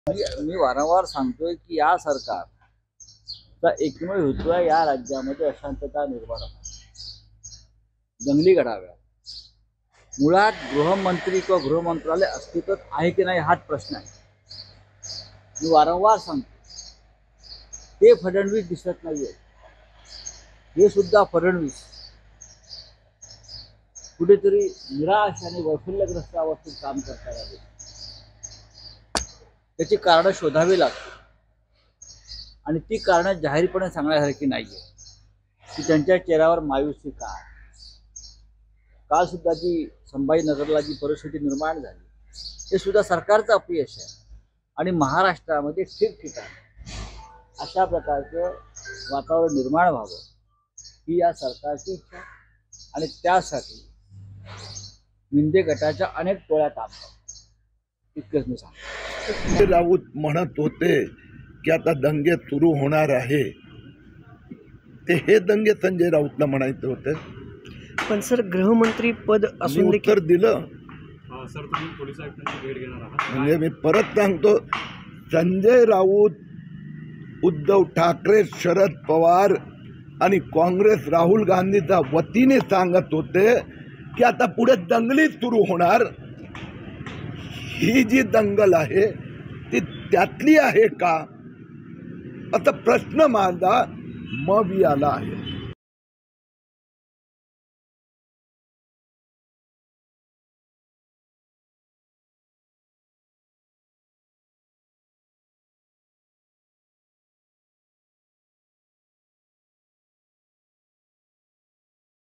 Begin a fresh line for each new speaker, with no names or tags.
मी वारंवार सांगतोय की या सरकारचा एकमेव हेतू आहे या राज्यामध्ये अशांतता निर्माण होणं, दंगली घडाव्या। मुळात गृहमंत्री किंवा गृहमंत्रालय अस्तित्वात आहे की नाही हाच प्रश्न आहे। मी वारंवार सांगतो ते फडणवीस दिसत नाहीये, हे सुद्धा फडणवीस कुठेतरी निराश आणि वैफल्यग्रस्त अवस्थेत काम करतात आहे। त्याची कारणं शोधावी लागतात आणि ती कारणं जाहीरपणे सांगण्यासारखी नाहीये की त्यांच्या चेहऱ्यावर मायूसी का। काल सुद्धा जी संभाजीनगरला जी परिस्थिती निर्माण झाली हे सुद्धा सरकारचं अपयश आहे आणि महाराष्ट्रामध्ये ठिकठिकाणी अशा प्रकारचं वातावरण निर्माण व्हावं ही या सरकारची इच्छा आणि त्यासाठी मिंदे गटाच्या अनेक टोळ्या काम करतात। इतकंच मी सांगतो।
राऊत म्हणत होते की आता दंगे सुरू होणार आहे, ते हे दंगे संजय राऊतला म्हणायचं होतं।
पण सर गृहमंत्री पद असून
उत्तर दिलं।
सर तुम्ही पोलीस आयुक्तांची भेट घेणार आहात?
म्हणजे मी परत सांगतो, संजय राऊत उद्धव ठाकरे, शरद पवार आणि काँग्रेस राहुल गांधीच्या वतीने सांगत होते की आता पुढे दंगली सुरू होणार। ही जी दंगल आहे ती त्यातली आहे का असा प्रश्न माझा मग आला आहे।